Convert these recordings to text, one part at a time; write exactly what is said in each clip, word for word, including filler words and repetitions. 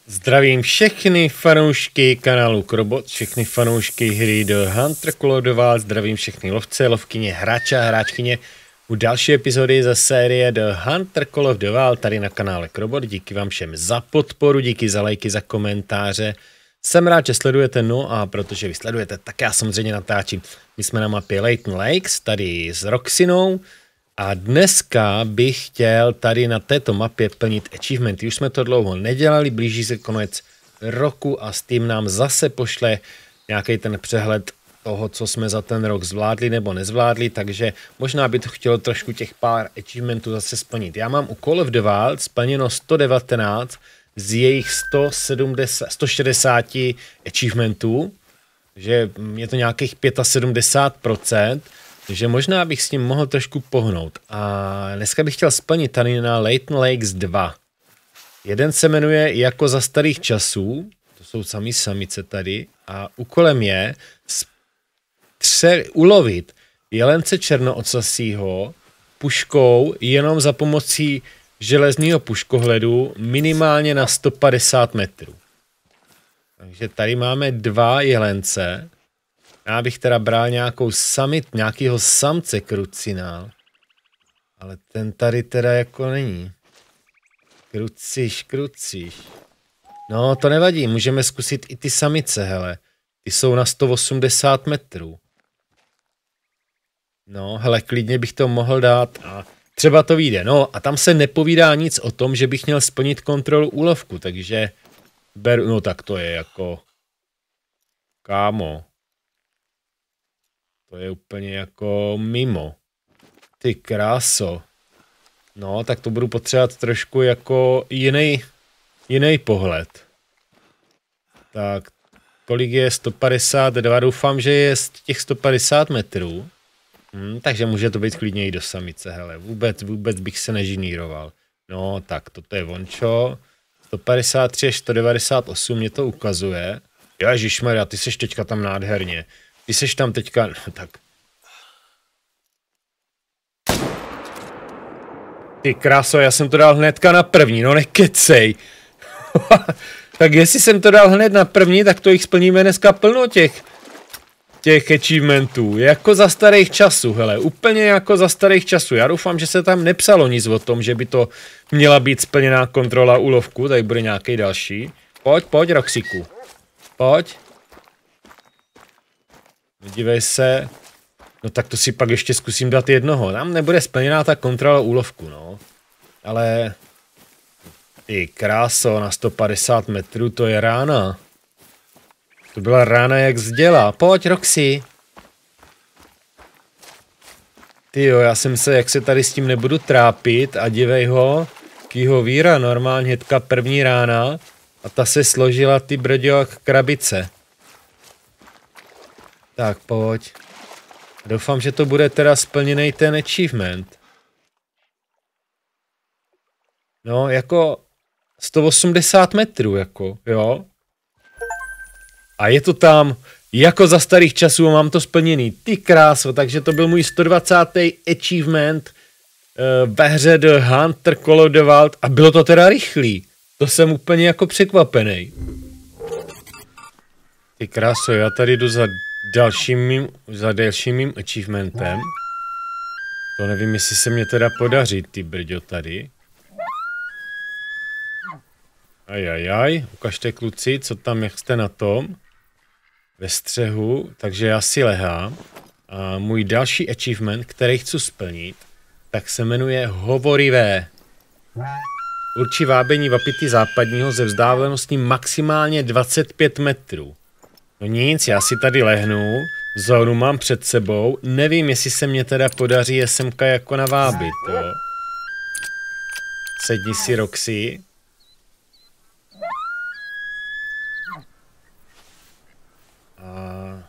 Zdravím všechny fanoušky kanálu Krobot, všechny fanoušky hry The Hunter Call of the Wild, zdravím všechny lovce, lovkyně, hráče a hráčkyně u další epizody ze série The Hunter Call of the Wild tady na kanále Krobot. Díky vám všem za podporu, díky za lajky, za komentáře. Jsem rád, že sledujete, no a protože vy sledujete, tak já samozřejmě natáčím. My jsme na mapě Layton Lakes, tady s Roxinou. A dneska bych chtěl tady na této mapě plnit achievementy. Už jsme to dlouho nedělali, blíží se konec roku a Steam nám zase pošle nějaký ten přehled toho, co jsme za ten rok zvládli nebo nezvládli, takže možná by to chtělo trošku těch pár achievementů zase splnit. Já mám u Call of the Wild splněno sto devatenáct z jejich sto sedmdesát, sto šedesát achievementů, že je to nějakých sedmdesát pět procent. Takže možná bych s ním mohl trošku pohnout. A dneska bych chtěl splnit tady na Layton Lakes dva. Jeden se jmenuje Jako za starých časů. To jsou sami samice tady. A úkolem je stře- ulovit jelence černoocasího puškou jenom za pomocí železného puškohledu minimálně na sto padesát metrů. Takže tady máme dva jelence. Já bych teda bral nějakou samit, nějakýho samce krucinál. Ale ten tady teda jako není. Kruciš, kruciš. No to nevadí, můžeme zkusit i ty samice, hele. Ty jsou na sto osmdesát metrů. No, hele, klidně bych to mohl dát a třeba to vyjde. No a tam se nepovídá nic o tom, že bych měl splnit kontrolu úlovku, takže beru, no tak to je jako... Kámo. To je úplně jako mimo. Ty kráso. No, tak to budu potřebovat trošku jako jiný, jiný pohled. Tak, kolik je sto padesát dva? Doufám, že je z těch sto padesát metrů. Hm, takže může to být klidně i do samice, hele. Vůbec, vůbec bych se nežiníroval. No, tak, toto je vončo. sto padesát tři až sto devadesát osm mě to ukazuje. Ježišmarja, ty seš teďka tam nádherně. Ty seš tam teďka, no tak. Ty kráso, já jsem to dal hnedka na první, no nekecej. Tak jestli jsem to dal hned na první, tak to jich splníme dneska plno těch, těch achievementů. Jako za starých časů, hele, úplně jako za starých časů. Já doufám, že se tam nepsalo nic o tom, že by to měla být splněná kontrola úlovku, tady bude nějaký další. Pojď, pojď, Roxiku. Pojď. Dívej se. No tak to si pak ještě zkusím dát jednoho. Tam nebude splněná ta kontrola úlovku, no. Ale... Ty kráso, na sto padesát metrů to je rána. To byla rána jak zděla. Pojď, Roxy. Tyjo, já jsem se, jak se tady s tím nebudu trápit a dívej ho. Kýho víra, normálně hnedka první rána. A ta se složila ty brďo jak krabice. Tak, pojď. Doufám, že to bude teda splněný ten achievement. No, jako sto osmdesát metrů, jako, jo. A je to tam, jako za starých časů mám to splněný. Ty kráso, takže to byl můj sto dvacátý achievement uh, ve hře The Hunter Call of the Wild a bylo to teda rychlý. To jsem úplně jako překvapený. Ty kráso, já tady jdu za dalším mým, za dalším mým achievementem. To nevím, jestli se mě teda podaří, ty brďo tady. Ajajaj, ukažte kluci, co tam, jak jste na tom. Ve střehu, takže já si lehám. A můj další achievement, který chci splnit, tak se jmenuje Hovorivé. Určí vábení vapity západního ze vzdáleností maximálně dvacet pět metrů. No nic, já si tady lehnu, zónu mám před sebou, nevím, jestli se mě teda podaří es em ka jako navábit, jo. Sedni si, Roxy. A...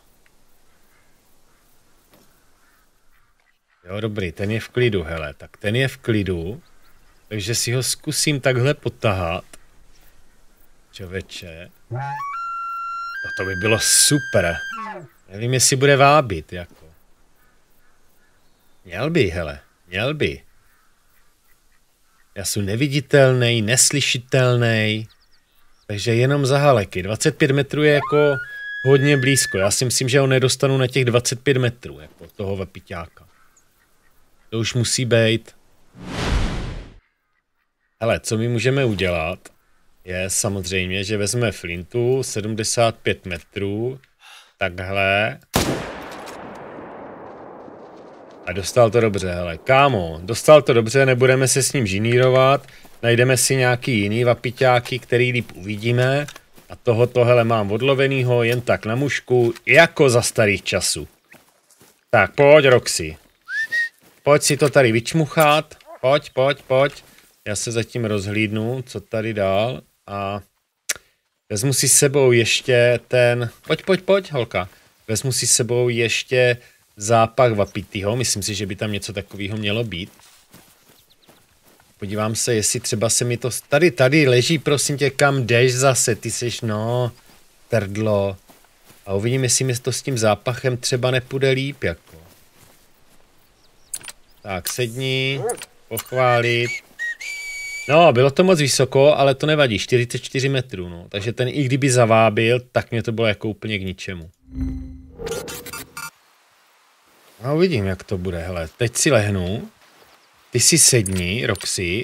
Jo, dobrý, ten je v klidu, hele, tak ten je v klidu, takže si ho zkusím takhle potahat. Čověče. No to by bylo super. Nevím, jestli bude vábit, jako. Měl by, hele, měl by. Já jsem neviditelný, neslyšitelný. Takže jenom za haleky. dvacet pět metrů je jako hodně blízko. Já si myslím, že ho nedostanu na těch dvacet pět metrů, jako toho vapiťáka. To už musí být. Hele, co my můžeme udělat, je samozřejmě, že vezmeme flintu, sedmdesát pět metrů, takhle. A dostal to dobře, hele, kámo, dostal to dobře, nebudeme se s ním žinírovat, najdeme si nějaký jiný vapiťáky, který líp uvidíme. A tohoto, hele, mám odlovenýho jen tak na mušku, jako za starých časů. Tak, pojď, Roxy. Pojď si to tady vyčmuchat, pojď, pojď, pojď. Já se zatím rozhlídnu, co tady dál a vezmu si s sebou ještě ten, pojď, pojď, pojď, holka. Vezmu si s sebou ještě zápach vapitýho, myslím si, že by tam něco takového mělo být. Podívám se, jestli třeba se mi to, tady, tady leží, prosím tě, kam jdeš zase, ty seš, no, trdlo. A uvidím, jestli mi to s tím zápachem třeba nepůjde líp, jako. Tak, sedni, pochválit. No, bylo to moc vysoko, ale to nevadí, čtyřicet čtyři metrů, no. Takže ten i kdyby zavábil, tak mě to bylo jako úplně k ničemu. No, uvidím, jak to bude, hele. Teď si lehnu. Ty si sedni, Roxy.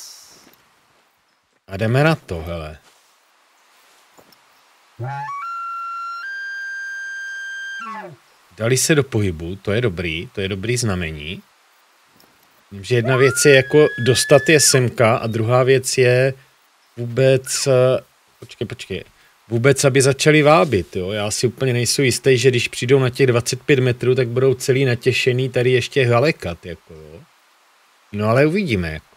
A jdeme na to, hele. Dali se do pohybu, to je dobrý, to je dobrý znamení. Vím, že jedna věc je jako dostat je semka a druhá věc je vůbec, počkej, počkej, vůbec, aby začali vábit, jo. Já si úplně nejsem jistý, že když přijdou na těch dvacet pět metrů, tak budou celý natěšený tady ještě halekat, jako jo. No ale uvidíme, jako.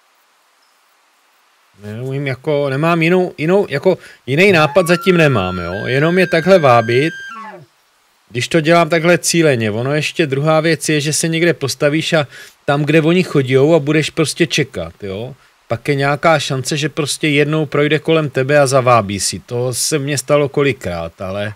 Nevím, jako, nemám jinou, jinou, jako, jiný nápad zatím nemám, jo. Jenom je takhle vábit. Když to dělám takhle cíleně, ono ještě druhá věc je, že se někde postavíš a tam, kde oni chodijou a budeš prostě čekat, jo. Pak je nějaká šance, že prostě jednou projde kolem tebe a zavábí si. To se mně stalo kolikrát, ale...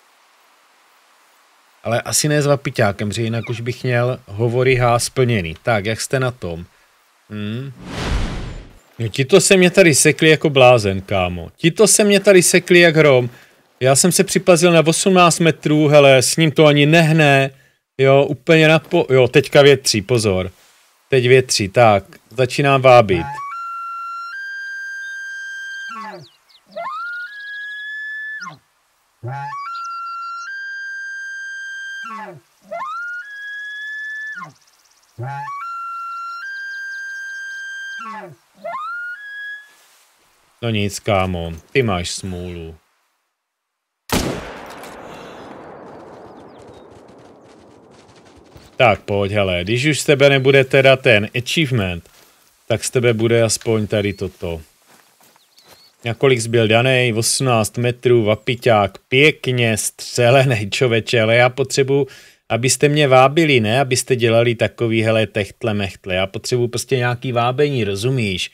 Ale asi ne s vapiťákem, že jinak už bych měl hovory H splněný. Tak, jak jste na tom? Hmm. No, tito se mě tady sekli jako blázen, kámo. Tito se mě tady sekli jak hrom. Já jsem se připlazil na osmnáct metrů, hele, s ním to ani nehne. Jo, úplně na po... Jo, teďka větří, pozor. Teď větří, tak, začínám vábit. No nic, kámo, ty máš smůlu. Tak pojď, hele, když už z tebe nebude teda ten achievement, tak z tebe bude aspoň tady toto. Nakolik zbyl danej, osmnáct metrů, vapiťák, pěkně střelený, čověče, ale já potřebuji, abyste mě vábili, ne, abyste dělali takový, hele, techtle, mechtle, já potřebuji prostě nějaký vábení, rozumíš?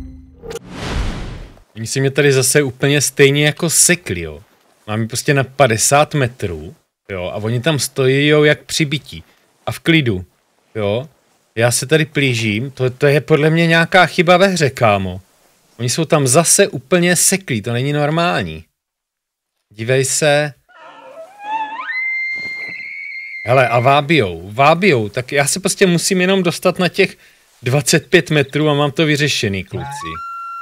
Oni si mě tady zase úplně stejně jako sekli, jo. Mám prostě na padesát metrů, jo, a oni tam stojí, jo, jak přibití. A v klidu, jo. Já se tady plížím, to, to je podle mě nějaká chyba ve hře, kámo. Oni jsou tam zase úplně seklí, to není normální. Dívej se. Hele, a vábijou, vábijou, tak já se prostě musím jenom dostat na těch dvacet pět metrů a mám to vyřešený, kluci.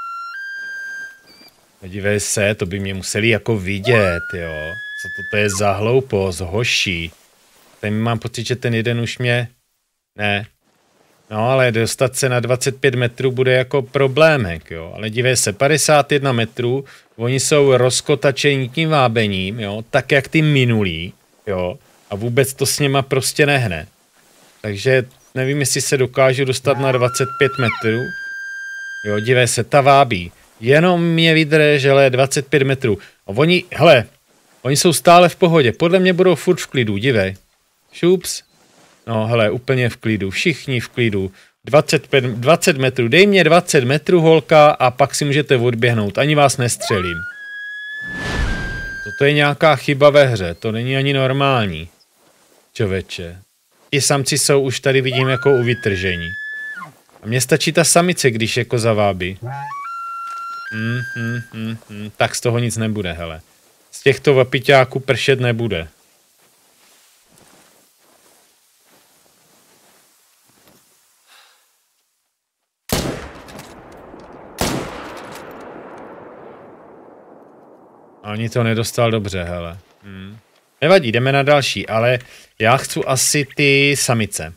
Dívej se, to by mě museli jako vidět, jo. Co to, to je za hloupost, hoší. Teď mám pocit, že ten jeden už mě... Ne. No, ale dostat se na dvacet pět metrů bude jako problémek, jo. Ale dívej se, padesát jedna metrů, oni jsou rozkotačení tím vábením, jo, tak jak ty minulý, jo. A vůbec to s něma prostě nehne. Takže nevím, jestli se dokážu dostat na dvacet pět metrů. Jo, dívej se, ta vábí. Jenom mě vydrž, hele, dvacet pět metrů. A oni, hele, oni jsou stále v pohodě. Podle mě budou furt v klidu, dívej. Šups. No, hele, úplně v klidu. Všichni v klidu. dvacet pět, dvacet metrů. Dej mě dvacet metrů, holka, a pak si můžete odběhnout. Ani vás nestřelím. Toto je nějaká chyba ve hře. To není ani normální. Čověče. Ti samci jsou už tady, vidím, jako u vytržení. A mně stačí ta samice, když jako zavábí. Hmm, hmm, hmm, hmm. Tak z toho nic nebude, hele. Z těchto vapiťáků pršet nebude. Ani to nedostal dobře, hele. Hmm. Nevadí, jdeme na další, ale já chci asi ty samice.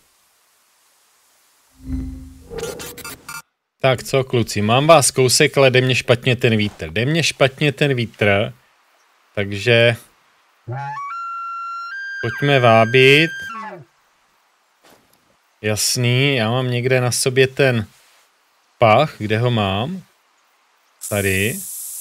Tak co, kluci, mám vás kousek, ale jde mě špatně ten vítr. Jde mě špatně ten vítr, takže pojďme vábit. Jasný, já mám někde na sobě ten pach, kde ho mám? Tady.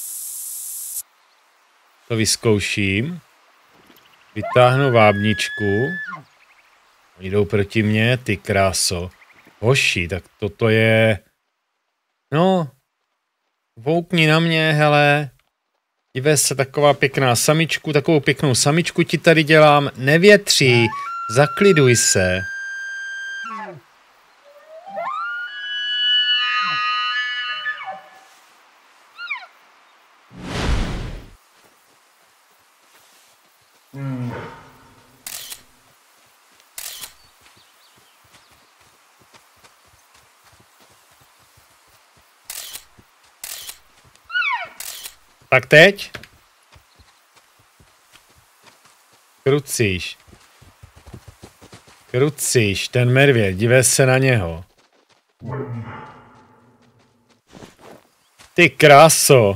To vyzkouším. Vytáhnu vábničku. Jdou proti mně, ty kráso. Hoši, tak toto je... No, voukni na mě, hele. Dívej se, taková pěkná samičku, takovou pěknou samičku ti tady dělám. Nevětří, zakliduj se. Hmm. Tak teď? Krucíš. Krucíš, ten medvěd, dívej se na něho. Ty kráso.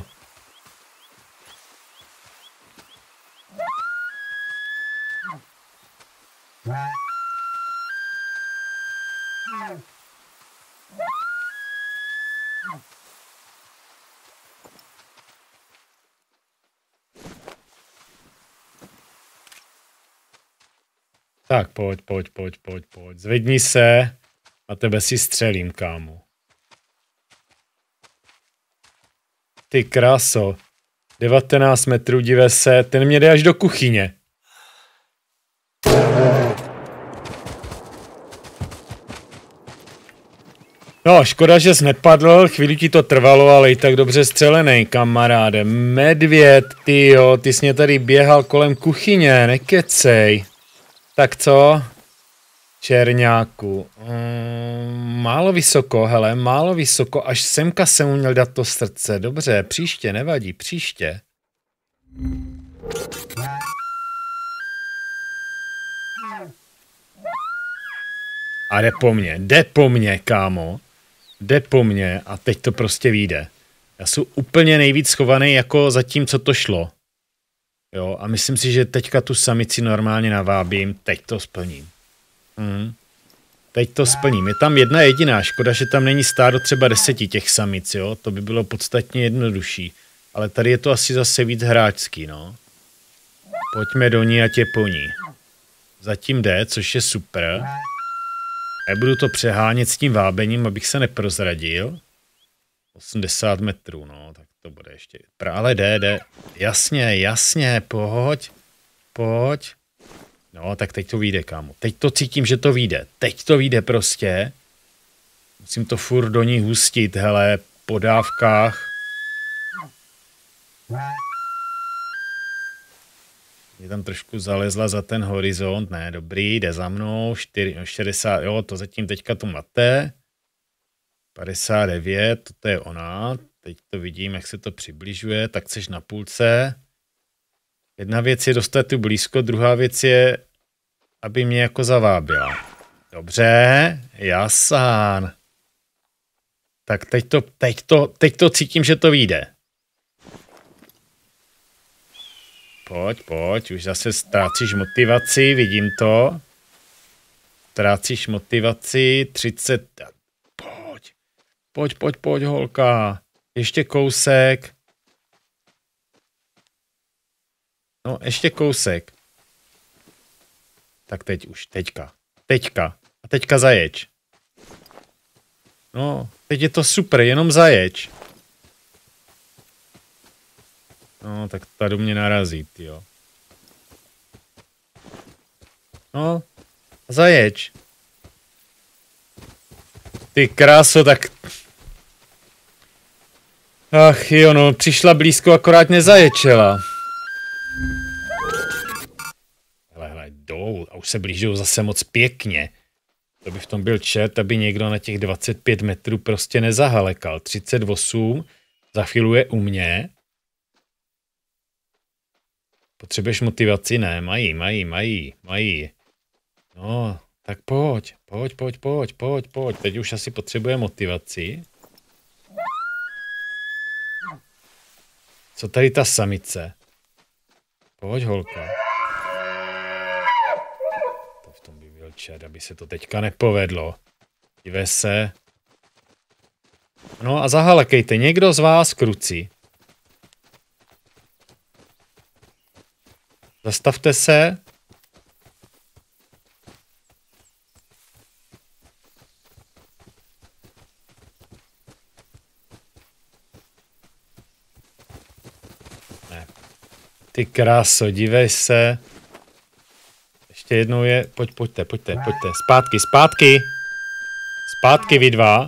Tak pojď, pojď, pojď, pojď, pojď. Zvedni se a tebe si střelím, kámo. Ty kráso. devatenáct metrů, dívej se, ten mě jde až do kuchyně. No, škoda, že jsi nepadl, chvíli ti to trvalo, ale i tak dobře střelený, kamaráde. Medvěd, tyjo, ty jsi mě tady běhal kolem kuchyně, nekecej. Tak co? Čerňáku. Mm, málo vysoko, hele, málo vysoko, až semka jsem uměl dát to srdce. Dobře, příště, nevadí, příště. A jde po mně, jde po mně, kámo. Jde po mně a teď to prostě vyjde. Já jsem úplně nejvíc schovaný jako za tím, co to šlo. Jo, a myslím si, že teďka tu samici normálně navábím, teď to splním. Hmm. Teď to splním. Je tam jedna jediná, škoda, že tam není stádo třeba deseti těch samic, jo, to by bylo podstatně jednodušší. Ale tady je to asi zase víc hráčský, no. Pojďme do ní a tě po ní. Zatím jde, což je super. Nebudu to přehánět s tím vábením, abych se neprozradil. osmdesát metrů, no, tak to bude ještě. Ale jde, jde. Jasně, jasně, pojď. Pojď. No, tak teď to vyjde, kámo. Teď to cítím, že to vyjde. Teď to vyjde prostě. Musím to furt do ní hustit, hele, po dávkách. Je tam trošku zalezla za ten horizont. Ne, dobrý, jde za mnou. čtyři, šedesát, jo, to zatím teďka to mate. padesát devět, to je ona. Teď to vidím, jak se to přibližuje. Tak chceš na půlce. Jedna věc je dostat tu blízko, druhá věc je, aby mě jako zavábila. Dobře, jasán. Tak teď to, teď to, teď to cítím, že to vyjde. Pojď, pojď, už zase ztrácíš motivaci, vidím to. Ztrácíš motivaci, třicet, pojď, pojď, pojď, pojď, holka. Ještě kousek. No, ještě kousek. Tak teď už, teďka, teďka. A teďka zajeď. No, teď je to super, jenom zajeď. No, tak ta do mě narazí, jo. No, zajeď. Ty kráso, tak... Ach jo, no, přišla blízko, akorát nezaječela. Hele, hele, jdou a už se blížou zase moc pěkně. To by v tom byl čert, aby někdo na těch dvacet pět metrů prostě nezahalekal. třicet osm, za chvíli je u mě. Potřebuješ motivaci? Ne, mají, mají, mají, mají. No, tak pojď, pojď, pojď, pojď, pojď, pojď. Teď už asi potřebuje motivaci. Co tady ta samice? Pojď, holka. To v tom by byl čert, aby se to teďka nepovedlo. Dívej se. No a zahalekejte, někdo z vás kruci. Zastavte se. Ne. Ty kráso, dívej se. Ještě jednou je, pojď, pojďte, pojďte, pojďte. Zpátky, zpátky. Zpátky vy dva.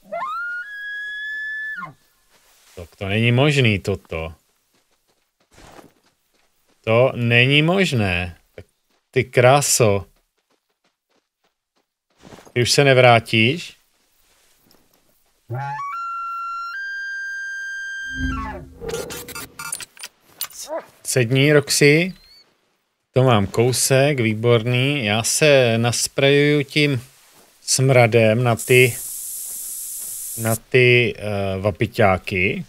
Tak to není možný toto. To není možné. Ty kráso. Ty už se nevrátíš? Sedni, Roxy. To mám kousek, výborný. Já se nasprejuju tím smradem na ty na ty uh, vapiťáky.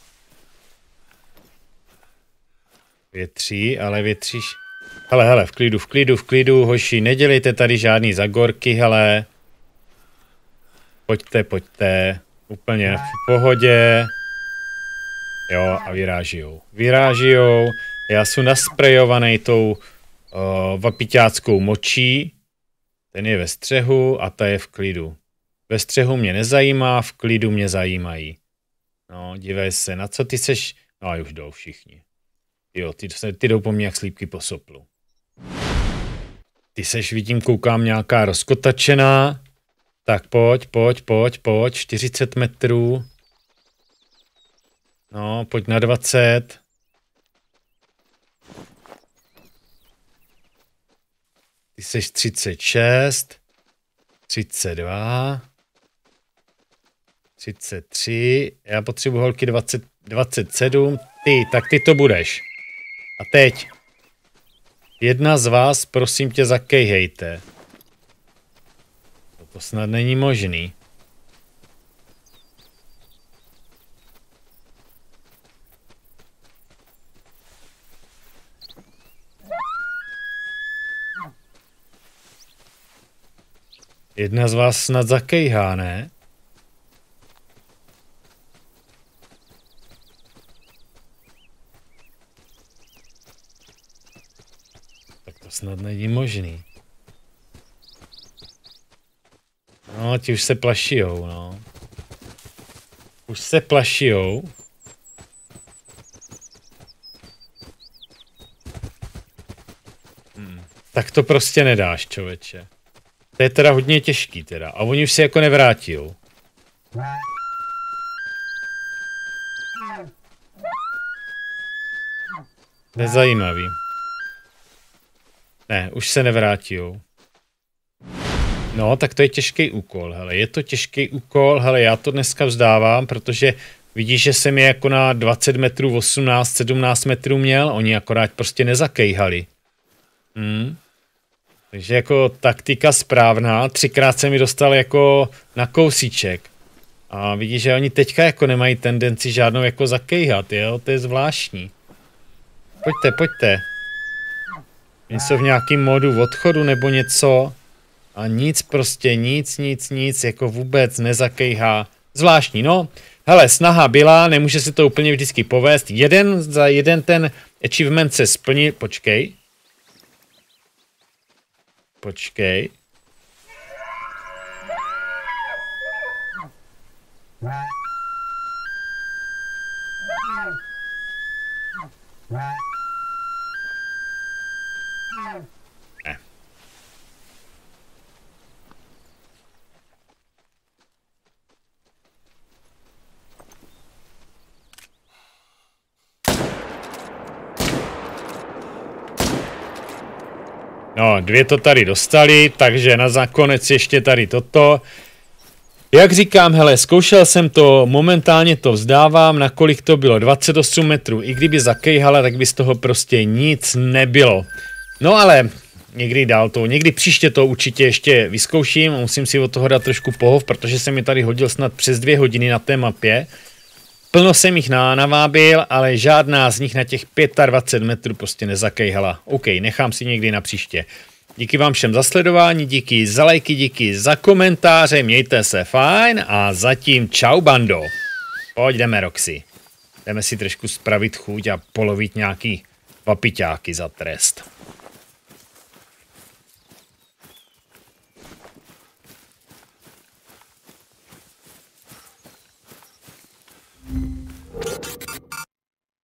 Větří, ale větříš... Hele, hele, v klidu, v klidu, v klidu, hoši, nedělejte tady žádný zagorky, hele. Pojďte, pojďte. Úplně v pohodě. Jo, a vyrážijou. Vyrážijou. Já jsem nasprejovaný tou uh, vapiťáckou močí. Ten je ve střehu a ta je v klidu. Ve střehu mě nezajímá, v klidu mě zajímají. No, dívej se, na co ty seš... No a už jdou všichni. Jo, ty, ty jdou po mně jak slípky po soplu. Ty seš, vidím, koukám, nějaká rozkotačená. Tak pojď, pojď, pojď, pojď, čtyřicet metrů. No, pojď na dvacet. Ty seš třicet šest. třicet dva. třicet tři. Já potřebuji holky dvacet, dvacet sedm. Ty, tak ty to budeš. A teď. Jedna z vás, prosím tě, zakejhejte. To snad není možný. Jedna z vás snad zakejhá, ne? Tak to snad není možný. No, ti už se plašijou, no. Už se plašijou. Hmm. Tak to prostě nedáš, člověče. To je teda hodně těžký teda. A oni už se jako nevrátil. Nezajímavý. Ne, už se nevrátil. No, tak to je těžký úkol, hele, je to těžký úkol, hele, já to dneska vzdávám, protože vidíš, že jsem je jako na dvacet metrů, osmnáct, sedmnáct metrů měl, oni akorát prostě nezakejhali. Hmm. Takže jako taktika správná, třikrát se mi dostal jako na kousíček. A vidíš, že oni teďka jako nemají tendenci žádnou jako zakejhat, jo, to je zvláštní. Pojďte, pojďte. Něco v nějakým modu odchodu nebo něco. A nic prostě, nic, nic, nic, jako vůbec nezakejhá. Zvláštní, no. Hele, snaha byla, nemůže se to úplně vždycky povést. Jeden za jeden ten achievement se splnil. Počkej. Počkej. Ne. No, dvě to tady dostali, takže na zákonec ještě tady toto. Jak říkám, hele, zkoušel jsem to, momentálně to vzdávám, nakolik to bylo, dvacet osm metrů, i kdyby zakejhala, tak by z toho prostě nic nebylo. No ale někdy dál to, někdy příště to určitě ještě vyzkouším, musím si od toho dát trošku pohov, protože jsem mi tady hodil snad přes dvě hodiny na té mapě. Plno jsem jich navábil, ale žádná z nich na těch dvacet pět metrů prostě nezakejhala. OK, nechám si někdy na příště. Díky vám všem za sledování, díky za lajky, díky za komentáře, mějte se fajn a zatím čau bando. Pojď jdeme Roxy. Jdeme si trošku spravit chuť a polovit nějaký papiťáky za trest. You